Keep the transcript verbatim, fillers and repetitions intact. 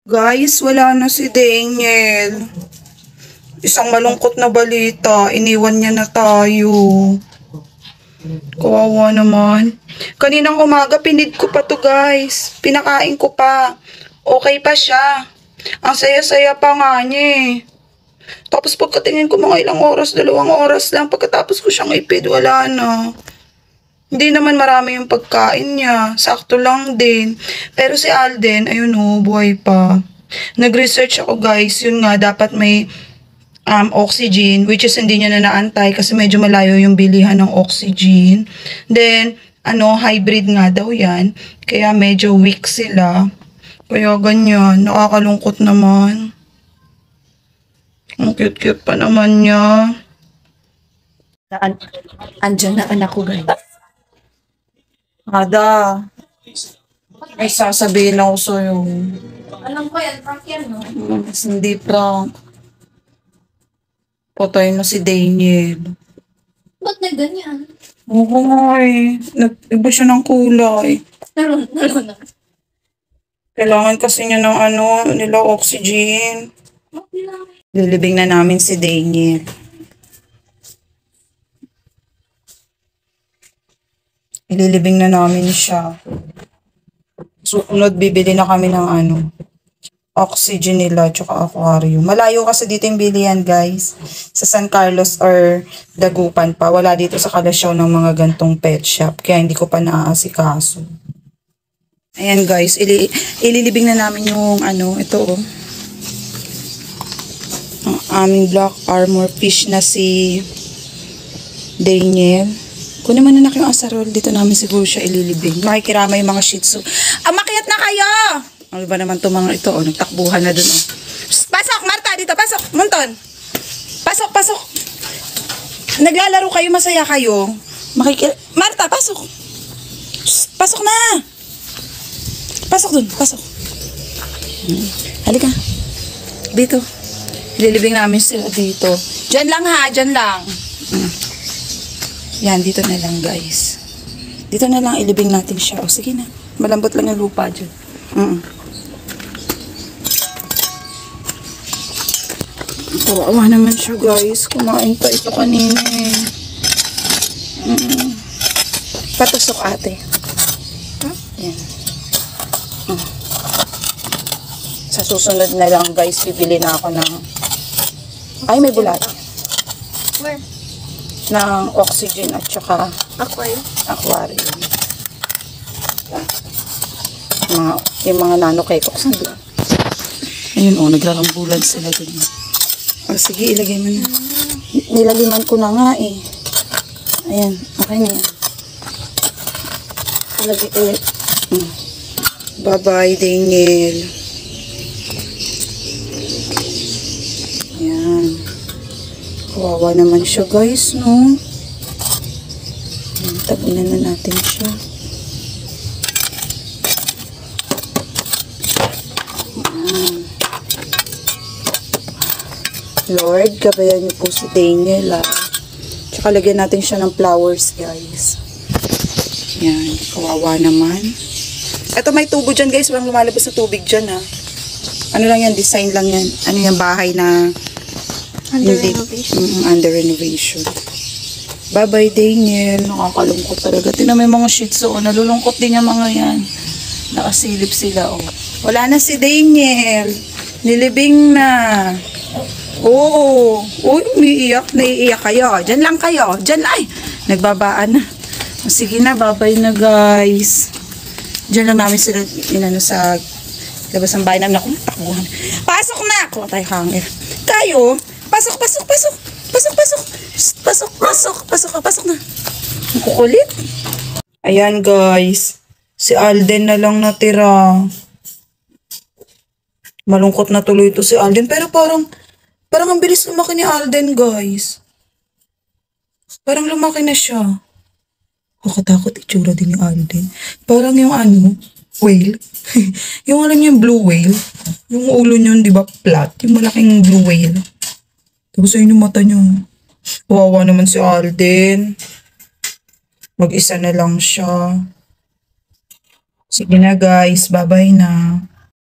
Guys, wala na si Daniel. Isang malungkot na balita. Iniwan niya na tayo. Kawawa naman. Kaninang umaga, pinid ko pa to guys. Pinakain ko pa. Okay pa siya. Ang saya-saya pa nga niya eh. Tapos pagkatingin ko mga ilang oras, dalawang oras lang. Pagkatapos ko siyang ipid, wala na. Hindi naman marami yung pagkain niya. Sakto lang din. Pero si Alden, ayun o, buhay pa. Nag-research ako guys. Yun nga, dapat may um, oxygen. Which is hindi niya na naantay kasi medyo malayo yung bilihan ng oxygen. Then, ano, hybrid nga daw yan. Kaya medyo weak sila. Kaya ganyan. Nakakalungkot naman. Ang cute-cute pa naman niya. An Andiyan na anak ko guys. Ada, may sasabihin ako sa'yo. Alam ko yan, prank yan, no? Mas hindi prank. Patay na si Daniel. Ba't na ganyan? Oo nga eh. Nag-iba siya ng kulay. Naroon, naroon na. Kailangan kasi niya ng ano, nila oxygen. Okay lang. Lilibing na namin si Daniel. Ililibing na namin siya. Susunod, bibili na kami ng ano, oxygen nila, tsaka aquarium. Malayo kasi dito yung bilihan, guys. Sa San Carlos or Dagupan pa. Wala dito sa Kalasyaw ng mga gantong pet shop. Kaya hindi ko pa naaasikaso. Ayan, guys. Ili ililibing na namin yung ano, ito oh. Ang aming black armor fish na si Daniel. Kunin mo na na yung asarol. Dito namin siguro siya ililibing. Makikirama yung mga shih tzu. Ah, makiat na kayo! Ano ba naman itong mga ito? Oh, nagtakbuhan na dun. Oh. Psst, pasok, Marta! Dito, pasok! Munton! Pasok, pasok! Naglalaro kayo, masaya kayo. Makikir... Marta, pasok! Psst, pasok na! Pasok dun, pasok. Hmm. Halika. Dito. Ililibing namin sila dito. Diyan lang ha, diyan lang. Hmm. Yan, dito na lang guys. Dito na lang ilibing natin siya. O sige na. Malambot lang yung lupa dyan. Mm. Kawawa naman siya guys. Kumain pa ito kanina eh. Mm. Patusok ate. Huh? Yan. Mm. Sa susunod na lang guys, bibili na ako ng... Ay, may bulat. Where? Ng oxygen at saka Aquarium. aquarium. Mga, yung mga nano-kekok sa doon. Ayun o, oh, nagrarambulan sila doon. O sige, ilagay mo na. Nilaliman ko na nga eh. Ayan, okay na yan. Ilagay ko ulit. Hmm. Bye-bye, Daniel. Ayan. Kawawa naman siya guys, no? Tabunan na natin siya. Ayan. Lord, gabayan niyo po si Daniel, ah. Tsaka lagyan natin siya ng flowers, guys. Ayan, kawawa naman. Ito may tubo dyan, guys. Walang lumalabas na tubig dyan, ha. Ano lang yan, design lang yan. Ano yung bahay na Under hindi, renovation. Mm, under renovation. Bye-bye, Daniel. Nakakalungkot talaga. Tingnan mo yung mga shih tzu. Oh, nalulungkot din yung mga yan. Nakasilip sila. Oh. Wala na si Daniel. Nilibing na. Oo. Uy, umiiyak. Naiiyak kayo. Diyan lang kayo. Diyan lang. Ay, nagbabaan na. Oh, sige na, bye-bye na guys. Diyan lang namin sila inano sa labas ng bahay namin. Naku, takbuhan. Pasok na! Kuha tayo hanger. Kayo, pasok, pasok, pasok. Pasok, pasok. Pasok, pasok. Pasok ka, pasok na. Ang kukulit. Ayan guys. Si Alden na lang natira. Malungkot na tuloy ito si Alden. Pero parang, parang ang bilis lumaki ni Alden guys. Parang lumaki na siya. Kakatakot itsura din ni Alden. Parang yung ano, whale. Yung alam niyo yung blue whale. Yung ulo niyo, di ba, flat. Yung malaking blue whale. Tapos ayun yung mata niyo. Wawa naman si Alden. Mag-isa na lang siya. Sige na guys, bye-bye na.